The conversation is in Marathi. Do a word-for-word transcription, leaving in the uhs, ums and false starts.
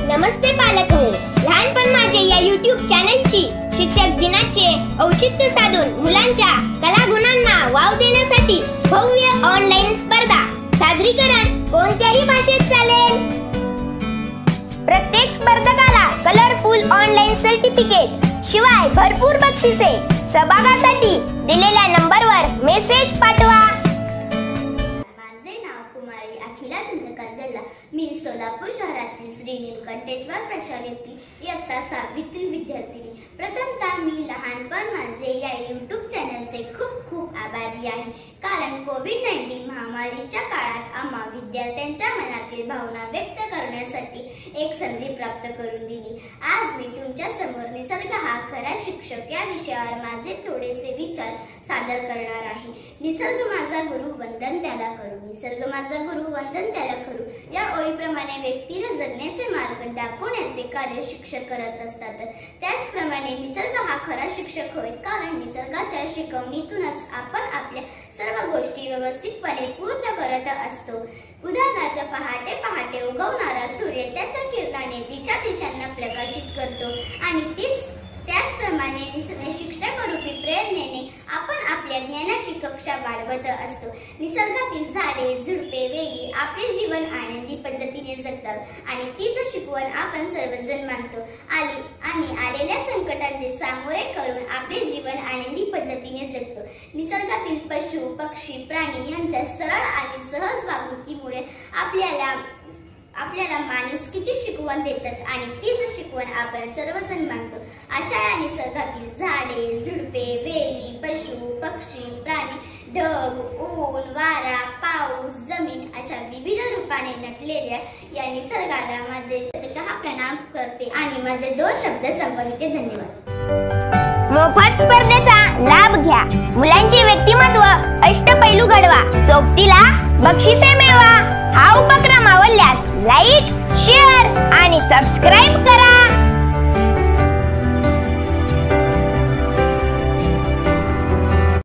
नमस्ते पालक हो, लहानपण माझे या यूट्यूब चॅनलची शिक्षक दिनाचे औचित्य साधून मुलांच्या कलागुणांना वाव देण्यासाठी भव्य ऑनलाईन स्पर्धा सादरीकरण कोणत्याही भाषेत चालेल। प्रत्येक स्पर्धकाला कलरफुल ऑनलाईन सर्टिफिकेट शिवाय भरपूर बक्षिसे। सहभागासाठी दिलेल्या नंबरवर मेसेज पाठवा। अखिला चंद्रकांत जल्ला, मी सोलापूर शहरातील श्री नीलकंठेश्वर प्रशालेतील इयत्ता सहावीतील विद्यार्थिनी। प्रथमतः मी लहानपण माझे या यूट्यूब चॅनलचे खूप खूप आभारी आहे, कारण कोविड नाईन्टीन महामारीच्या काळात आम्हा विद्यार्थ्यांच्या मनातील भावना व्यक्त करण्यासाठी एक संधी प्राप्त करून दिली। आज मी तुमच्या समोर निसर्ग हा खरा शिक्षक या विषयावर माझे थोडेसे विचार सादर करणार आहे। निसर्ग माझा गुरु, वंदन त्याला करू। निसर्ग माझा गुरु, वंदन त्याला करू या ओळीप्रमाणे व्यक्तीला जगण्याचे मार्ग दाखवण्याचे कार्य शिक्षक करत असतात। त्याचप्रमाणे निसर्ग हा खरा शिक्षक होय, कारण निसर्गाच्या शिकवणीतूनच आपण आपल्या सर्व गोष्टी व्यवस्थितपणे पूर्ण करत असतो। उदाहरणार्थ, पहाटे पहाटे उगवणारा सूर्य त्याच्या किरणाने दिशा दिशांना प्रकाशित करतो आणि तीच त्याचप्रमाणे शिक्षकरूपी प्रेरणेने आपण आपल्या ज्ञानाची कक्षा वाढवत असतो। निसर्गातील झाडे, झुडपे, वेली आपले जीवन आनंदी पद्धतीने जगतात आणि तीच शिकवण आपण सर्वजण मानतो। आली आणि आलेल्या संकटांचे सामोरे करून आपले जीवन आनंदी पद्धतीने जगतो। निसर्गातील पशु, पक्षी, प्राणी यांच्या सरळ आणि सहज वागणुकीमुळे आपल्याला आपल्याला माणुसकीची शिकवण देतात आणि तीच शिकवण आपण सर्वजण मानतो। अशा या निसर्गातील झाडे, झुडपे, वेली, पशु, पक्षी, प्राणी, ढग, ऊन, वारा, पाऊस, जमीन अशा विविध रूपाने नटलेल्या या निसर्गाला माझे शतशः प्रणाम करते आणि माझे दोन शब्द संपविते। धन्यवाद। मोफत स्पर्धेचा लाभ घ्या, मुलांचे व्यक्तिमत्व अष्टपैलू घडवा, सोबतीला बक्षिसे मिळवा। हा उपक्रम आवडल्यास लाईक, शेअर आणि सबस्क्राईब